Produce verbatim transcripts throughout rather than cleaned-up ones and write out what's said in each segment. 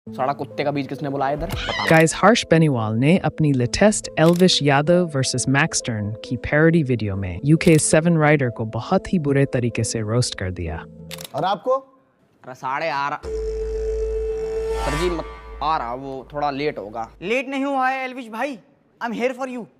साला कुत्ते का बीज किसने बुलाया इधर? Guys, Harsh Beniwal ने अपनी latest Elvish Yadav versus Maxtern की पैरोडी वीडियो में यूके सेवन राइडर को बहुत ही बुरे तरीके से रोस्ट कर दिया। और आपको? अरे साढ़े आ रहा सर जी, मत आ रहा, वो थोड़ा लेट होगा। लेट नहीं हुआ है एल्विश भाई, I am here for you.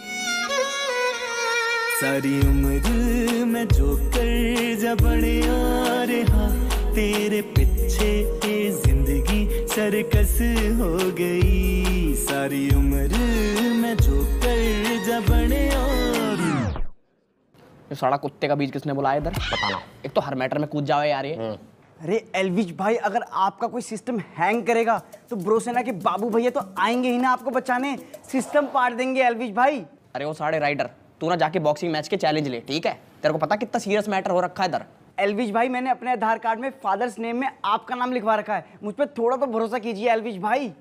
सारी उम्र मैं जो कर जबड़े आ रहा, तेरे पीछे ये जिंदगी सरकस हो गई। सारी उम्र मैं जो कर जबड़े आ रहा। ये साला कुत्ते का बीज किसने बुलाया इधर? बताना। एक तो हर मैटर में कूद जाओ यार ये। अरे एल्विश भाई, अगर आपका कोई सिस्टम हैंग करेगा तो ब्रोसेना के बाबू भैया तो आएंगे ही ना आपको बचाने, सिस्टम पाड़ देंगे एल्विश भाई। अरे वो साढ़े राइडर, तू ना जाके बॉक्सिंग मैच के चैलेंज ले, ठीक है? तेरे को पता कितना सीरियस मैटर हो रखा है इधर। एल्विश भाई, मैंने अपने आधार कार्ड में फादर्स नेम में आपका नाम लिखवा रखा है, मुझ पर थोड़ा तो भरोसा कीजिए एल्विश भाई।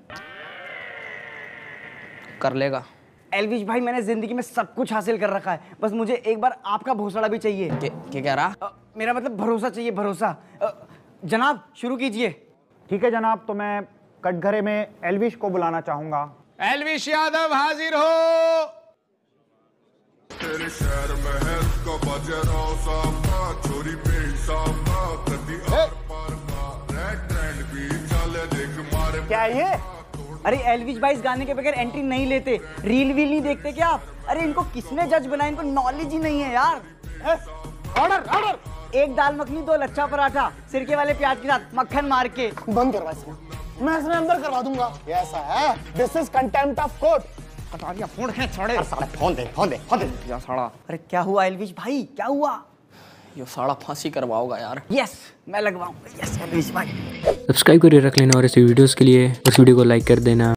कर लेगा एल्विश भाई, मैंने जिंदगी में सब कुछ हासिल कर रखा है, बस मुझे एक बार आपका भरोसा भी चाहिए। क्या कह रहा? अ, मेरा मतलब भरोसा चाहिए, भरोसा। अ, जनाब शुरू कीजिए। ठीक है जनाब, तो मैं कटघरे में एल्विश को बुलाना चाहूंगा। एल्विश यादव हाजिर हो। तेरे शहर में है इसका बजरा साफा, चोरी पे हिसाबा, कदी आर पार का रेड ट्रेंड भी चले देख मारे। क्या है ये? अरे एल्विश भाई, इस गाने के बगैर एंट्री नहीं लेते, रील वील नहीं देखते क्या आप? अरे इनको किसने जज बनाया, इनको नॉलेज ही नहीं है यार। Order order. एक दाल मखनी, दो लच्छा पराठा, सिरके वाले प्याज के साथ मक्खन मार के। बंद करवा इसको, मैं इसमें अंदर करवा दूंगा। ये ऐसा है, this is contempt of court. कटा दिया फोन है साढ़े। साले फोन दे फोन दे फोन दे। या साला, अरे क्या हुआ एल्विश भाई, क्या हुआ? ये साला फांसी करवाओगा यार। यस, मैं लगवाऊंगा। यस एल्विश भाई। सब्सक्राइब करके रख लेना और ऐसी वीडियोस के लिए उस वीडियो को लाइक कर देना।